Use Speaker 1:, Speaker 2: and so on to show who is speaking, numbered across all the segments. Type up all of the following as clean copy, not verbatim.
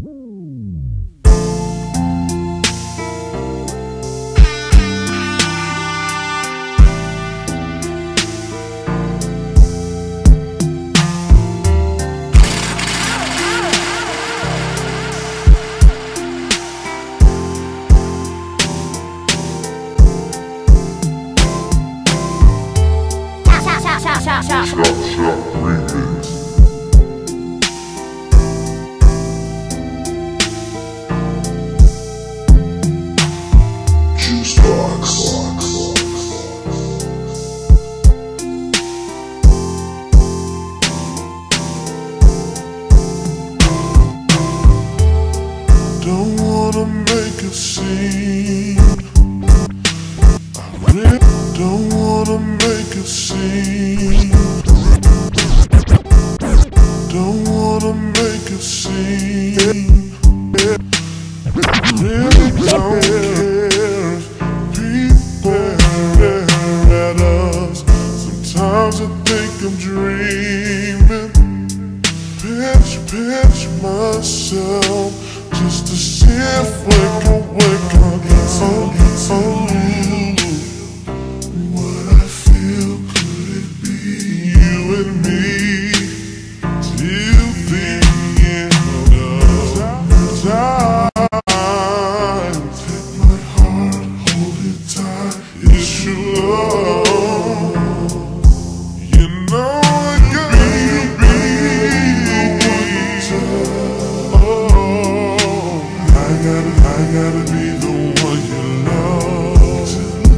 Speaker 1: Don't wanna make a scene. I really don't wanna make a scene. Don't wanna make a scene. Really don't care if people stare at us. Sometimes I think I'm dreaming. Picture myself just to see if we can wake up. What I feel, could it be you and me till the end of time? Take my heart, hold it tight. It's true love. You know I gotta be the one. I gotta be the one you love.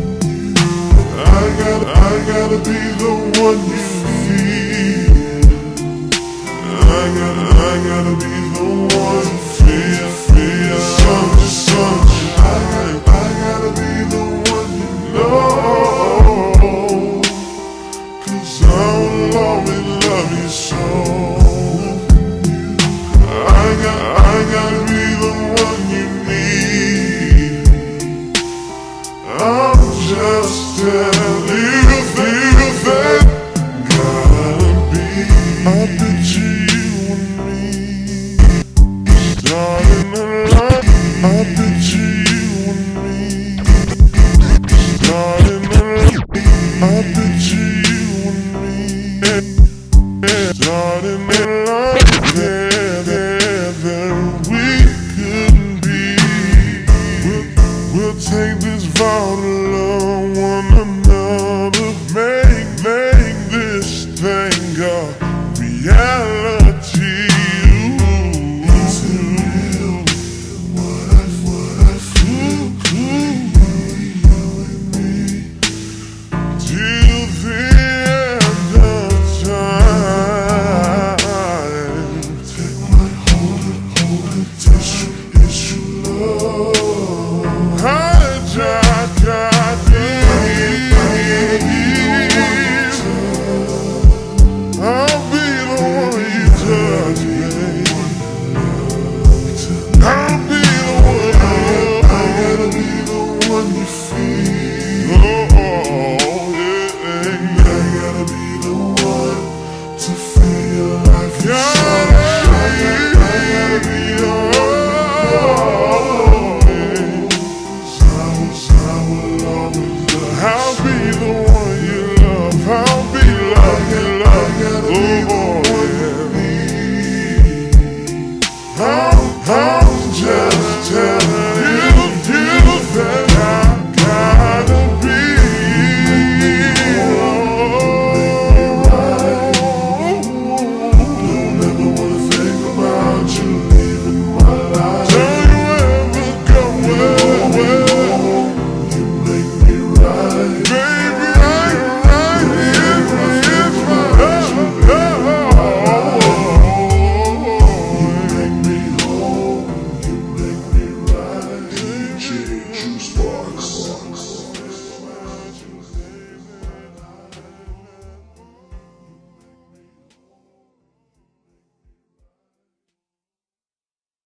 Speaker 1: I gotta be the one you feel. I gotta be the one you feel. I gotta be the one you know. 'Cause I will always love you so. I gotta be the one you need. I'm just telling you that gotta be. I picture you and me starting a life. I picture you and me starting a life. I picture you and me starting a life. We'll take this vow to love one another. Make this thing a reality. Is it real? What I feel, you and me till the end of time. Take my hold it, it's your love. I'll be the one you touch, baby. I'll be the one. I gotta be the one you feel. Oh, yeah. I gotta be the one to feel like yourself. I gotta be the one. I'll be the one you love. I'll be love you love. Oh boy, I'm just telling you that I gotta be. Don't ever wanna think about you leaving my life. Don't you ever go well. You make me right, baby. You make me whole, you make me right. Juiceboxxx.